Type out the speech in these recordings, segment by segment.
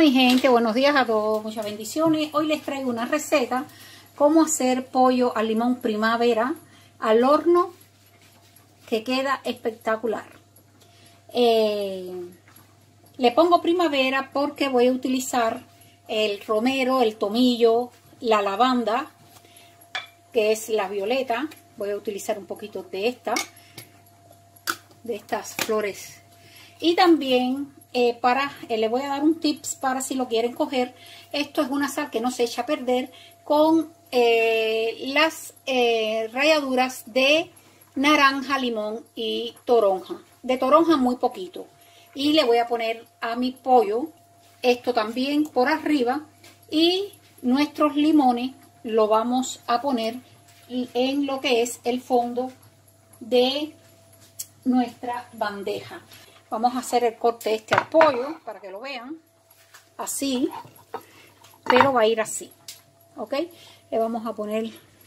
mi gente, buenos días a todos, muchas bendiciones. Hoy les traigo una receta, cómo hacer pollo al limón primavera al horno, que queda espectacular. Le pongo primavera porque voy a utilizar el romero, el tomillo, la lavanda, que es la violeta. Voy a utilizar un poquito de estas flores. Y también le voy a dar un tips para si lo quieren coger. Esto es una sal que no se echa a perder con las ralladuras de naranja, limón y toronja. De toronja muy poquito. Y le voy a poner a mi pollo esto también por arriba. Y nuestros limones lo vamos a poner en lo que es el fondo de nuestra bandeja. Vamos a hacer el corte este al pollo para que lo vean. Así. Pero va a ir así. ¿Ok? Le vamos a poner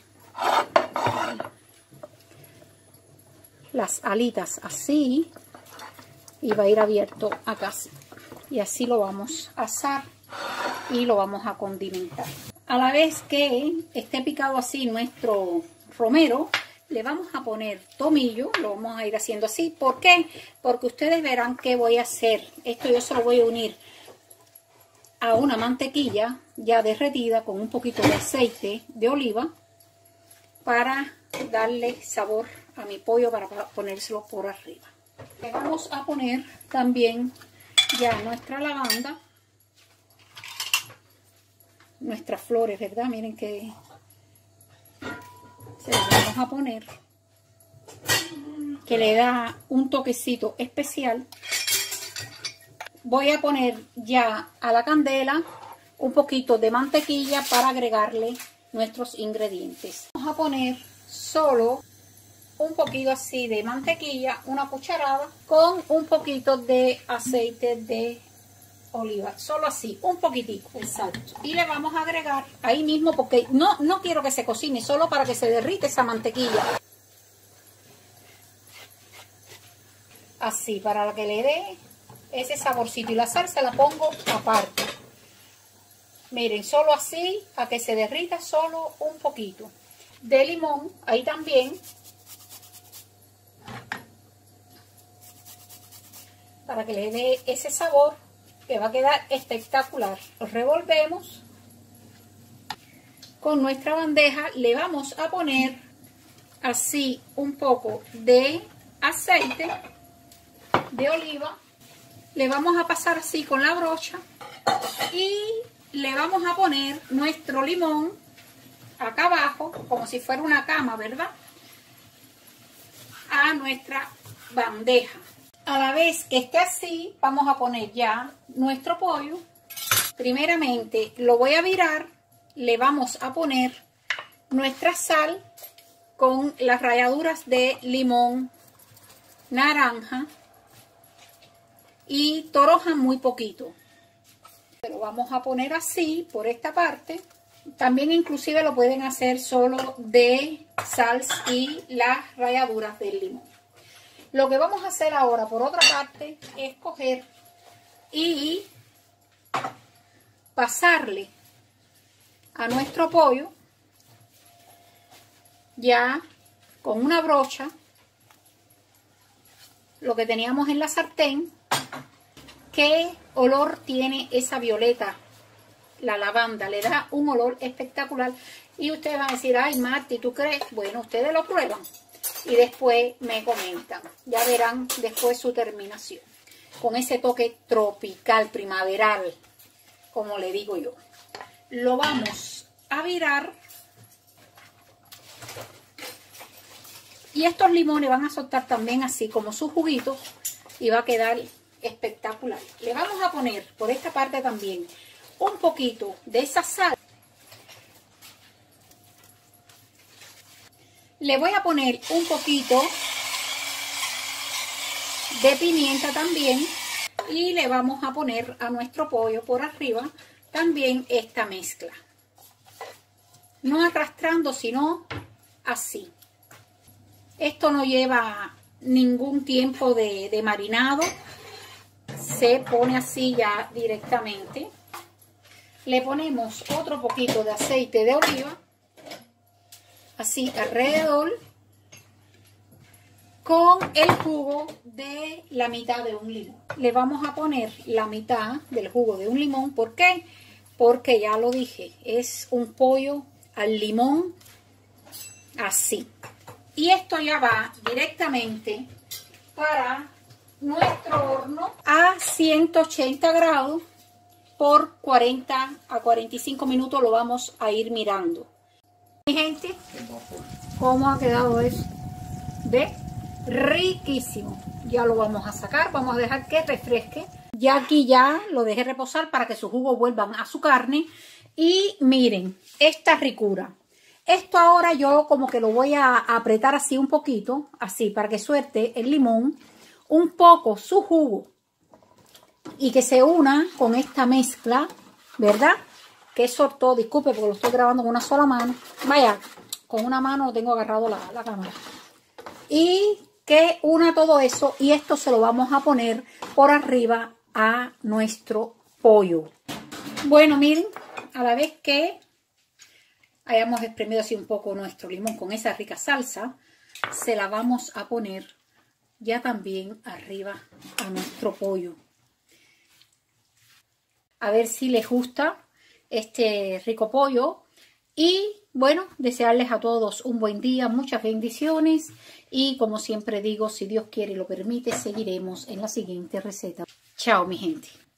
las alitas así. Y va a ir abierto acá así. Y así lo vamos a asar. Y lo vamos a condimentar. A la vez que esté picado así nuestro romero, le vamos a poner tomillo, lo vamos a ir haciendo así. ¿Por qué? Porque ustedes verán qué voy a hacer. Esto yo se lo voy a unir a una mantequilla ya derretida con un poquito de aceite de oliva para darle sabor a mi pollo, para ponérselo por arriba. Le vamos a poner también ya nuestra lavanda, nuestras flores, ¿verdad? Miren que se las vamos a poner, que le da un toquecito especial. Voy a poner ya a la candela un poquito de mantequilla para agregarle nuestros ingredientes. Vamos a poner solo un poquito así de mantequilla, una cucharada, con un poquito de aceite de oliva, solo así, un poquitico, exacto. Y le vamos a agregar ahí mismo, porque no quiero que se cocine, solo para que se derrite esa mantequilla. Así, para que le dé ese saborcito. Y la salsa la pongo aparte. Miren, solo así, a que se derrita, solo un poquito de limón, ahí también. Para que le dé ese sabor, que va a quedar espectacular. Lo revolvemos con nuestra bandeja. Le vamos a poner así un poco de aceite de oliva. Le vamos a pasar así con la brocha y le vamos a poner nuestro limón acá abajo, como si fuera una cama, ¿verdad? A nuestra bandeja. A la vez que esté así, vamos a poner ya nuestro pollo. Primeramente lo voy a virar, le vamos a poner nuestra sal con las ralladuras de limón, naranja y toronja muy poquito. Lo vamos a poner así por esta parte. También inclusive lo pueden hacer solo de sal y las ralladuras del limón. Lo que vamos a hacer ahora, por otra parte, es coger y pasarle a nuestro pollo ya con una brocha lo que teníamos en la sartén. ¿Qué olor tiene esa violeta? La lavanda le da un olor espectacular. Y ustedes van a decir, ay Marti, ¿tú crees? Bueno, ustedes lo prueban y después me comentan. Ya verán después su terminación. Con ese toque tropical, primaveral, como le digo yo. Lo vamos a virar. Y estos limones van a soltar también así como su juguito. Y va a quedar espectacular. Le vamos a poner por esta parte también un poquito de esa sal. Le voy a poner un poquito de pimienta también. Y le vamos a poner a nuestro pollo por arriba también esta mezcla. No arrastrando, sino así. Esto no lleva ningún tiempo de marinado. Se pone así ya directamente. le ponemos otro poquito de aceite de oliva, así alrededor, con el jugo de la mitad de un limón. Le vamos a poner la mitad del jugo de un limón. ¿Por qué? Porque ya lo dije, es un pollo al limón, así. Y esto ya va directamente para nuestro horno a 180 grados por 40 a 45 minutos. Lo vamos a ir mirando. Mi gente, ¿cómo ha quedado eso? ¿Ve? Riquísimo. Ya lo vamos a sacar, vamos a dejar que refresque. Ya aquí ya lo dejé reposar para que sus jugos vuelvan a su carne. Y miren, esta ricura. Esto ahora yo como que lo voy a apretar así un poquito, así, para que suelte el limón un poco su jugo y que se una con esta mezcla, ¿verdad? Que eso todo, disculpe porque lo estoy grabando con una sola mano. Vaya, con una mano tengo agarrado la cámara. Y que una todo eso, y esto se lo vamos a poner por arriba a nuestro pollo. Bueno, miren, a la vez que hayamos exprimido así un poco nuestro limón con esa rica salsa, se la vamos a poner ya también arriba a nuestro pollo. A ver si les gusta este rico pollo. Y bueno, desearles a todos un buen día, muchas bendiciones. Y como siempre digo, si Dios quiere y lo permite, seguiremos en la siguiente receta. Chao, mi gente.